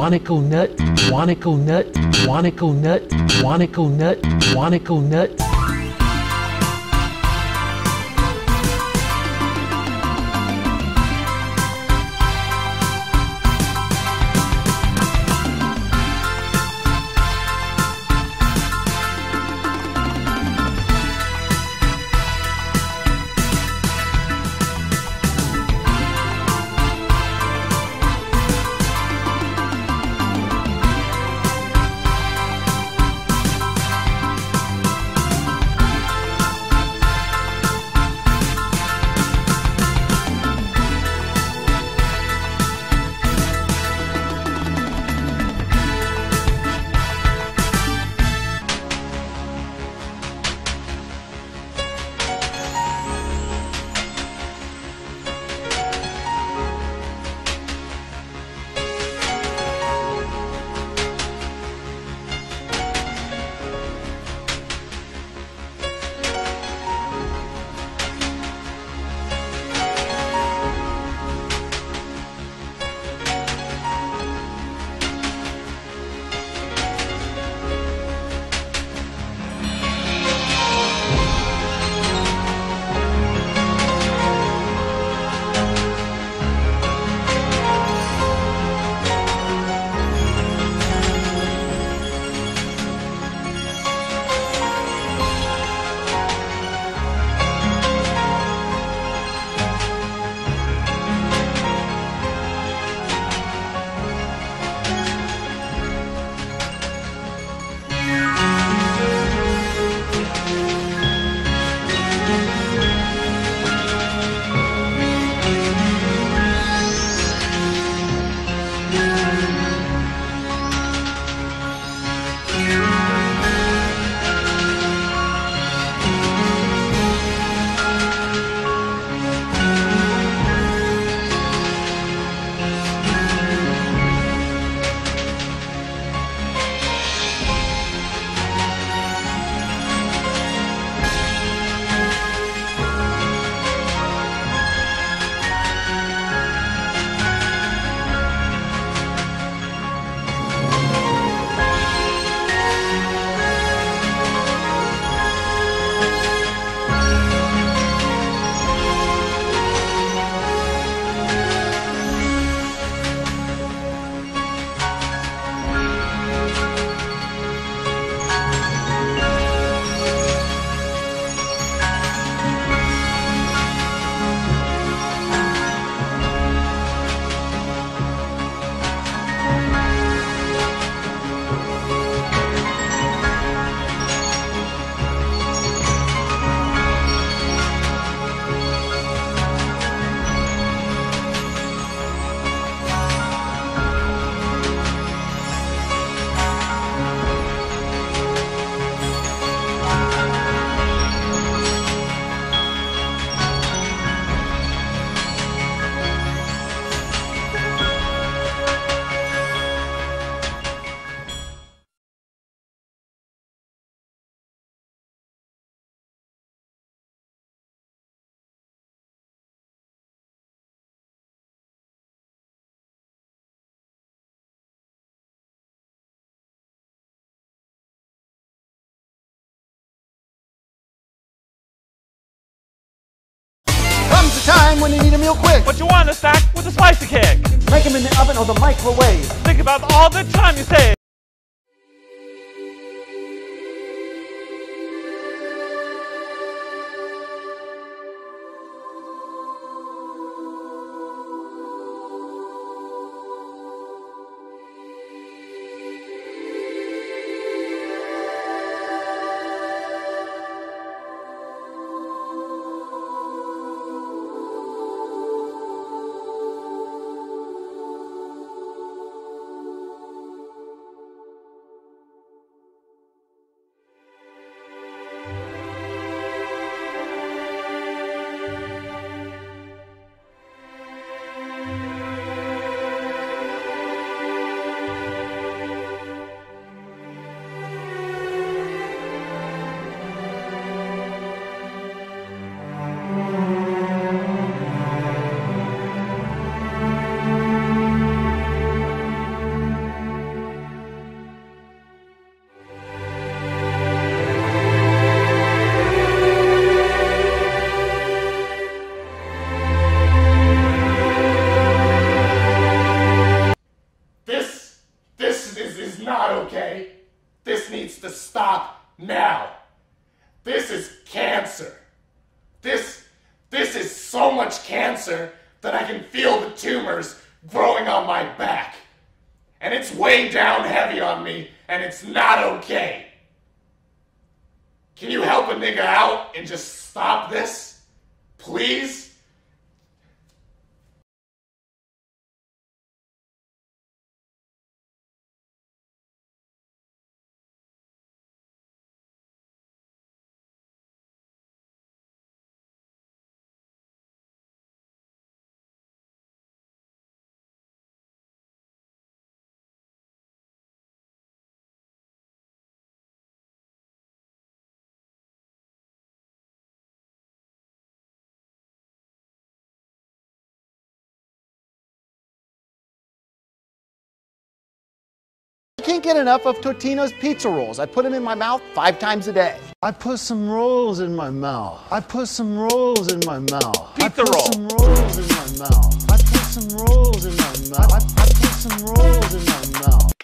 Wanico nut, Wanico nut, Wanico nut, Wanico nut, Wanico nut. Comes a time when you need a meal quick. What you want, a stack with a spicy kick. Make them in the oven or the microwave. Think about all the time you save. is so much cancer that I can feel the tumors growing on my back. And it's way down heavy on me, and it's not okay. Can you help a nigga out and just stop this? Please? I can't get enough of Totino's pizza rolls. I put them in my mouth 5 times a day. I put some rolls in my mouth. I put some rolls in my mouth. Pizza I put roll. some rolls in my mouth. I put some rolls in my mouth. I put some rolls in my mouth.